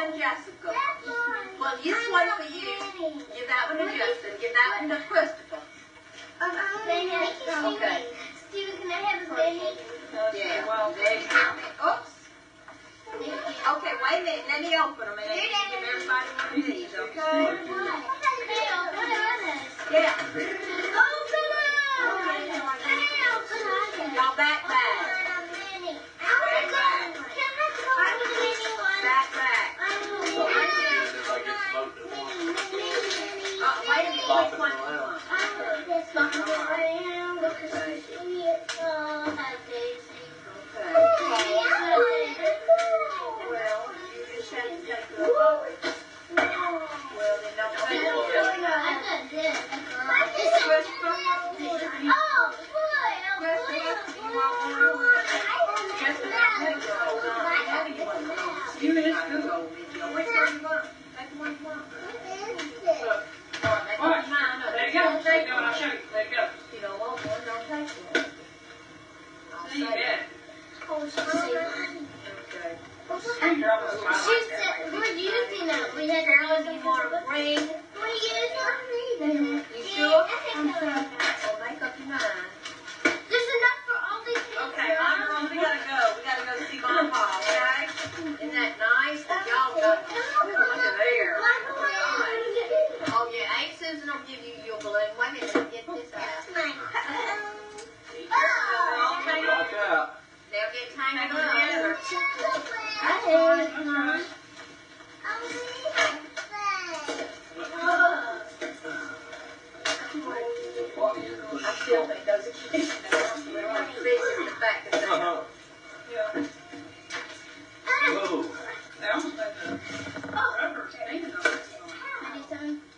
and Jessica. Well, this one for you. Give that one to Justin. Give that one to Christopher. Okay. Steven, can I have a baby? Yeah, well, there you go. Oops. Okay, wait a minute. Let me open them and then give everybody one of these, okay? Yeah. Y'all back. Back. Wait a minute. Which one do you want? Whoa.